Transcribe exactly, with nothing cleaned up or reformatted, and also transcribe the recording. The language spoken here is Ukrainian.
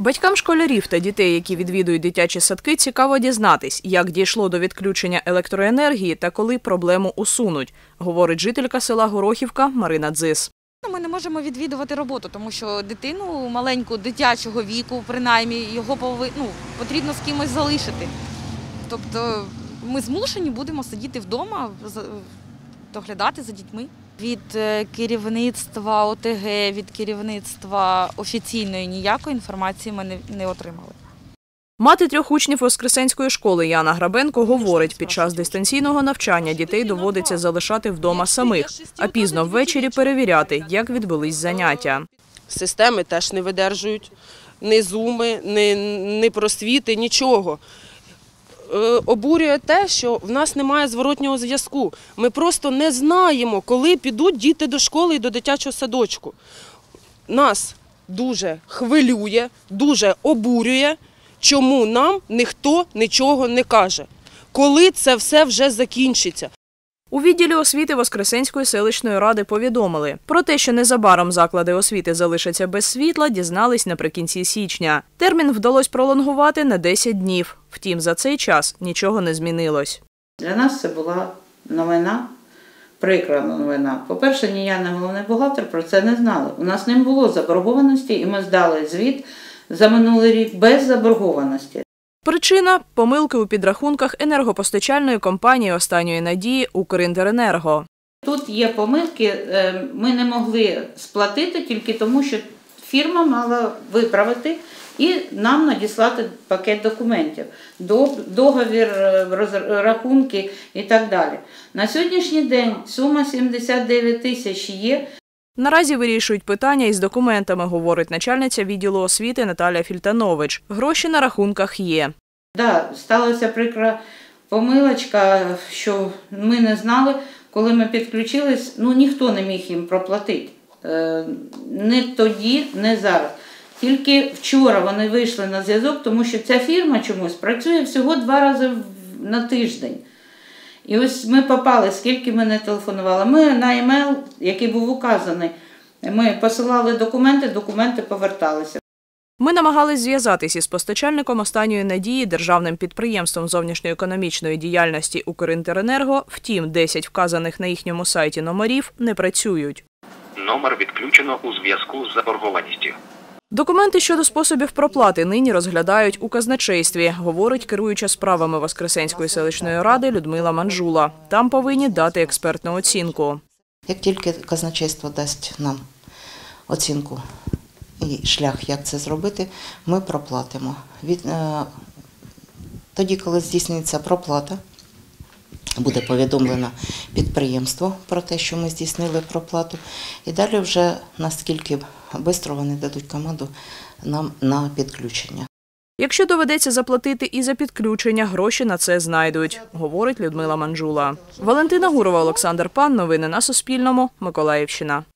Батькам школярів та дітей, які відвідують дитячі садки, цікаво дізнатись, як дійшло до відключення електроенергії та коли проблему усунуть, говорить жителька села Горохівка Марина Дзис. Ми не можемо відвідувати роботу, тому що дитину маленьку, дитячого віку, принаймні, його пови... ну, потрібно з кимось залишити. Тобто ми змушені будемо сидіти вдома, доглядати за дітьми. Від керівництва О Те Ге, від керівництва офіційної ніякої інформації ми не, не отримали. Мати трьох учнів Воскресенської школи Яна Грабенко говорить, під час дистанційного навчання дітей доводиться залишати вдома самих, а пізно ввечері перевіряти, як відбулись заняття. Системи теж не видержують, ні зуми, ні, ні просвіти, нічого. Обурює те, що в нас немає зворотнього зв'язку. Ми просто не знаємо, коли підуть діти до школи і до дитячого садочку. Нас дуже хвилює, дуже обурює, чому нам ніхто нічого не каже. Коли це все вже закінчиться. У відділі освіти Воскресенської селищної ради повідомили. Про те, що незабаром заклади освіти залишаться без світла, дізнались наприкінці січня. Термін вдалося пролонгувати на десять днів. Втім, за цей час нічого не змінилось. Для нас це була новина, прикра новина. По-перше, ні я, ні головний бухгалтер про це не знали. У нас не було заборгованості, і ми здали звіт за минулий рік без заборгованості. Причина – помилки у підрахунках енергопостачальної компанії останньої надії «Укрінтеренерго». Тут є помилки, ми не могли сплатити тільки тому, що фірма мала виправити і нам надіслати пакет документів, договір, рахунки і так далі. На сьогоднішній день сума сімдесят дев'ять тисяч є. Наразі вирішують питання із документами, говорить начальниця відділу освіти Наталя Фільтанович. Гроші на рахунках є. Так, сталася прикра помилочка, що ми не знали, коли ми підключились, ну ніхто не міг їм проплатити. Не тоді, не зараз. Тільки вчора вони вийшли на зв'язок, тому що ця фірма чомусь працює всього два рази на тиждень. І ось ми попали, скільки ми не телефонували. Ми на емейл, який був указаний, ми посилали документи, документи поверталися. Ми намагались зв'язатися із постачальником останньої надії державним підприємством зовнішньоекономічної діяльності «Укрінтеренерго», втім, десять вказаних на їхньому сайті номерів не працюють. Номер відключено у зв'язку з заборгованістю. Документи щодо способів проплати нині розглядають у казначействі, говорить керуюча справами Воскресенської селищної ради Людмила Манжула. Там повинні дати експертну оцінку. Як тільки казначейство дасть нам оцінку і шлях, як це зробити, ми проплатимо. Від, е, тоді, коли здійснюється проплата, буде повідомлено підприємство про те, що ми здійснили проплату. І далі вже наскільки швидко вони дадуть команду нам на підключення. Якщо доведеться заплатити і за підключення, гроші на це знайдуть, говорить Людмила Манжула. Валентина Гурова, Олександр Пан. Новини на Суспільному. Миколаївщина.